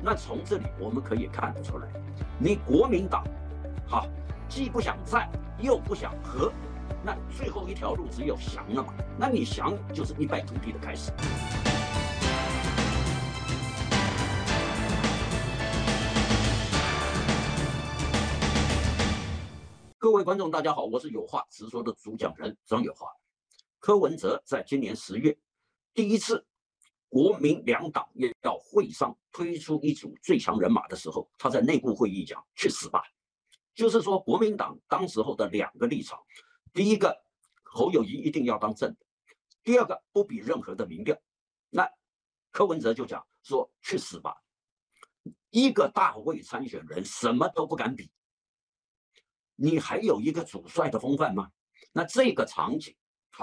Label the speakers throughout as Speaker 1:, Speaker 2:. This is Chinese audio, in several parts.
Speaker 1: 那从这里我们可以看得出来，你国民党，既不想战又不想和，那最后一条路只有降了嘛？那你降就是一败涂地的开始。各位观众，大家好，我是有话直说的主讲人张有话。柯文哲在今年10月第一次国民两党要会上推出一组最强人马的时候，他在内部会议讲去死吧，就是说国民党当时候的两个立场，第一个侯友宜一定要当正的，第二个不比任何的民调。那柯文哲就讲说去死吧，一个大位参选人什么都不敢比，你还有一个主帅的风范吗？那这个场景，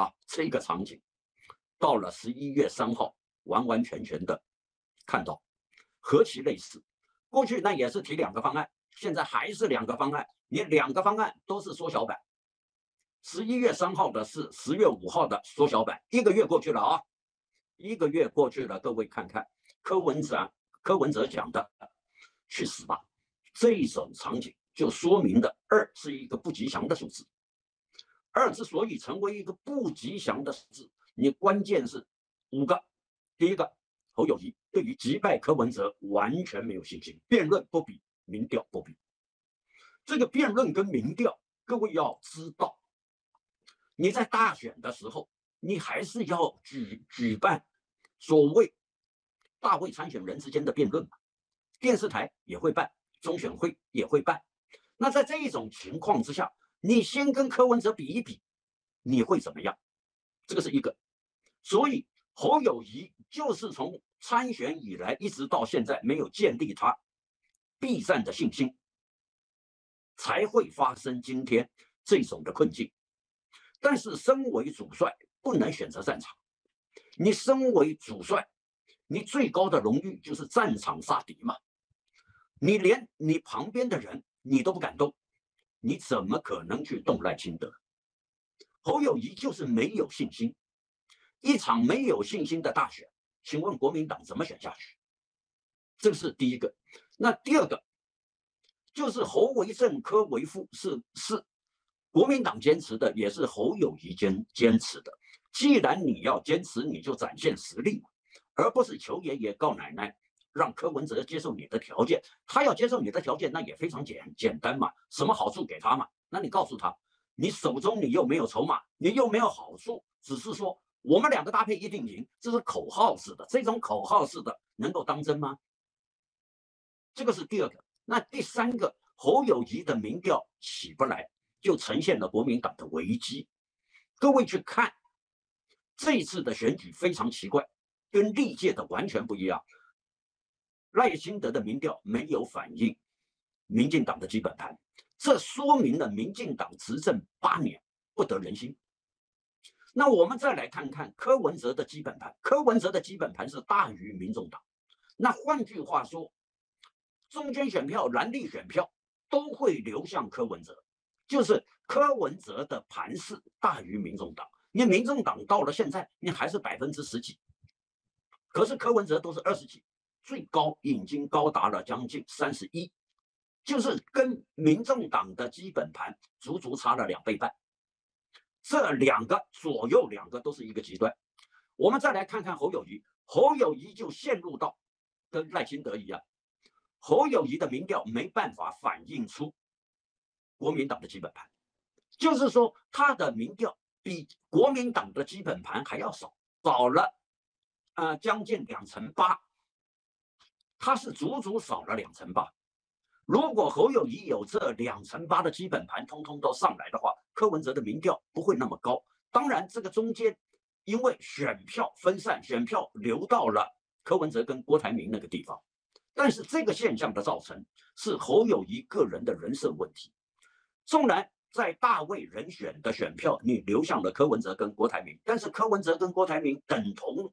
Speaker 1: 到了11月3号，完完全全的看到，何其类似。过去那也是提两个方案，现在还是两个方案，你两个方案都是缩小版。11月3号的是10月5号的缩小版，1个月过去了啊，1个月过去了，各位看看柯文哲讲的去死吧，这一种场景就说明了2是一个不吉祥的数字。2之所以成为一个不吉祥的数字，你关键是5个。第一个，侯友宜对于击败柯文哲完全没有信心，辩论不比，民调不比。这个辩论跟民调，各位要知道，你在大选的时候，你还是要举办所谓大位参选人之间的辩论嘛，电视台也会办，中选会也会办。那在这一种情况之下，你先跟柯文哲比一比，你会怎么样？这个是一个。所以侯友宜就是从参选以来一直到现在没有建立他必战的信心，才会发生今天这种的困境。但是身为主帅不能选择战场，你身为主帅，你最高的荣誉就是战场杀敌嘛，你连你旁边的人你都不敢动，你怎么可能去动赖清德？侯友宜就是没有信心，一场没有信心的大选，请问国民党怎么选下去？这是第一个。那第二个就是侯为正，柯为副，是国民党坚持的，也是侯友宜坚持的。既然你要坚持，你就展现实力嘛，而不是求爷爷告奶奶，让柯文哲接受你的条件。他要接受你的条件，那也非常简单嘛，什么好处给他嘛？那你告诉他，你手中你又没有筹码，你又没有好处，只是说我们两个搭配一定赢，这是口号式的，这种口号式的能够当真吗？这个是第二个。那第三个，侯友宜的民调起不来，就呈现了国民党的危机。各位去看这一次的选举非常奇怪，跟历届的完全不一样。赖清德的民调没有反映民进党的基本盘，这说明了民进党执政8年不得人心。那我们再来看看柯文哲的基本盘，柯文哲的基本盘是大于民众党。那换句话说，中间选票、蓝绿选票都会流向柯文哲，就是柯文哲的盘势大于民众党。你民众党到了现在，你还是10%几，可是柯文哲都是20几，最高已经高达了将近31，就是跟民众党的基本盘足足差了2倍半。这两个左右两个都是一个极端。我们再来看看侯友宜，侯友宜就陷入到跟赖清德一样，侯友宜的民调没办法反映出国民党的基本盘，就是说他的民调比国民党的基本盘还要少了将近2%8，他是足足少了2%8。如果侯友宜有这2%8的基本盘通通都上来的话，柯文哲的民调不会那么高。当然这个中间因为选票分散，选票流到了柯文哲跟郭台铭那个地方，但是这个现象的造成是侯友宜个人的人设问题。纵然在大位人选的选票你流向了柯文哲跟郭台铭，但是柯文哲跟郭台铭等同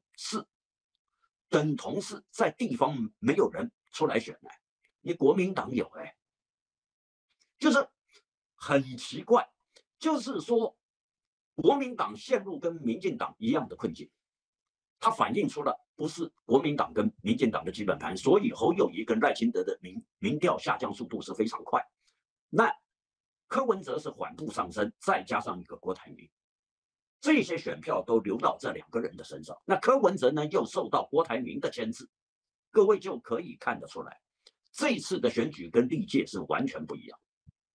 Speaker 1: 是在地方没有人出来选来，你国民党有就是很奇怪，就是说国民党陷入跟民进党一样的困境， 它反映出了不是国民党跟民进党的基本盘，所以侯友宜跟赖清德的民调下降速度是非常快。那柯文哲是缓步上升，再加上一个郭台铭，这些选票都流到这两个人的身上。那柯文哲呢，又受到郭台铭的牵制，各位就可以看得出来，这次的选举跟历届是完全不一样。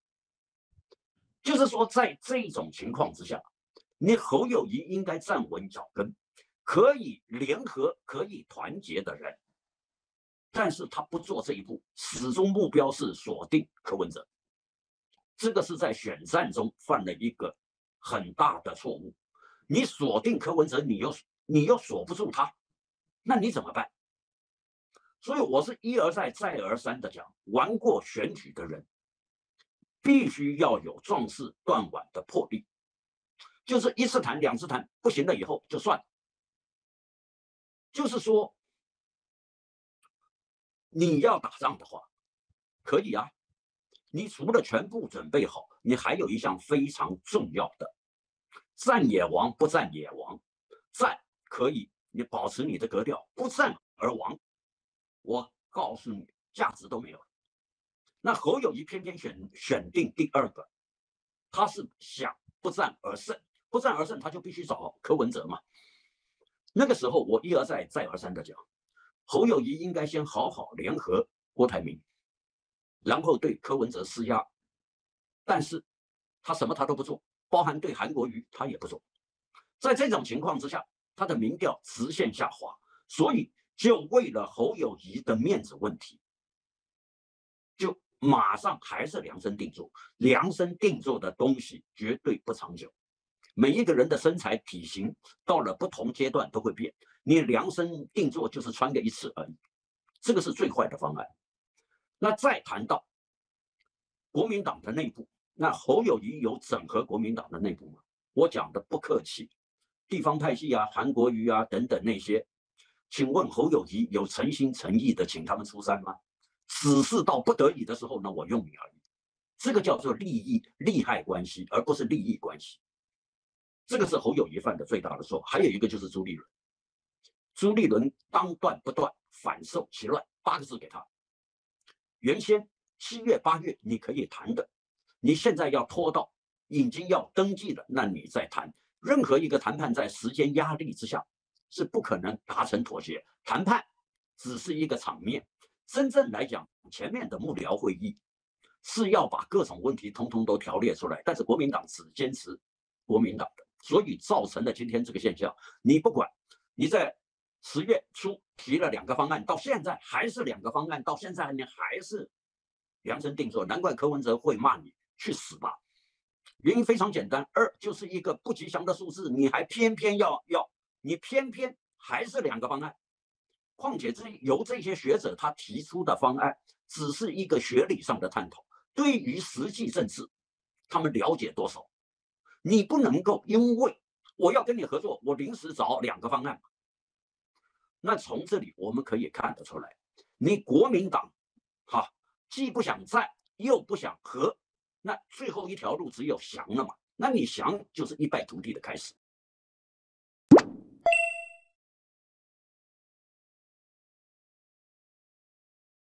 Speaker 1: 就是说，在这种情况之下，你侯友宜应该站稳脚跟，可以联合、可以团结的人，但是他不做这一步，始终目标是锁定柯文哲。这个是在选战中犯了一个很大的错误。你锁定柯文哲，你又锁不住他，那你怎么办？所以我是一而再、再而三的讲，玩过选举的人必须要有壮士断腕的魄力，就是一次谈、两次谈不行了以后就算了。就是说，你要打仗的话，可以啊。你除了全部准备好，你还有一项非常重要的，战也亡，不战也亡。战可以你保持你的格调，不战而亡，我告诉你，价值都没有。那侯友宜偏偏选定第二个，他是想不战而胜，不战而胜他就必须找柯文哲嘛。那个时候我一而再再而三的讲，侯友宜应该先好好联合郭台铭，然后对柯文哲施压，但是他什么他都不做，包含对韩国瑜他也不做。在这种情况之下，他的民调直线下滑，所以就为了侯友宜的面子问题，就马上还是量身定做。量身定做的东西绝对不长久，每一个人的身材体型到了不同阶段都会变，你量身定做就是穿个一次而已，这个是最坏的方案。那再谈到国民党的内部，那侯友宜有整合国民党的内部吗？我讲的不客气，地方派系啊、韩国瑜啊等等那些，请问侯友宜有诚心诚意的请他们出山吗？只是到不得已的时候呢，我用你而已。这个叫做利害关系，而不是利益关系。这个是侯友宜犯的最大的错。还有一个就是朱立伦，朱立伦当断不断，反受其乱，8个字给他。原先7月、8月你可以谈的，你现在要拖到已经要登记了，那你再谈。任何一个谈判在时间压力之下是不可能达成妥协，谈判只是一个场面。真正来讲，前面的幕僚会议是要把各种问题通通都条列出来，但是国民党只坚持国民党的，所以造成了今天这个现象。你不管你在10月初提了2个方案，到现在还是2个方案，到现在你还是量身定做，难怪柯文哲会骂你去死吧。原因非常简单，2就是一个不吉祥的数字，你还偏偏你偏偏还是2个方案。况且由这些学者他提出的方案只是一个学理上的探讨，对于实际政治他们了解多少？你不能够因为我要跟你合作，我临时找2个方案。那从这里我们可以看得出来，你国民党既不想战又不想和，那最后一条路只有降了嘛？那你降就是一败涂地的开始。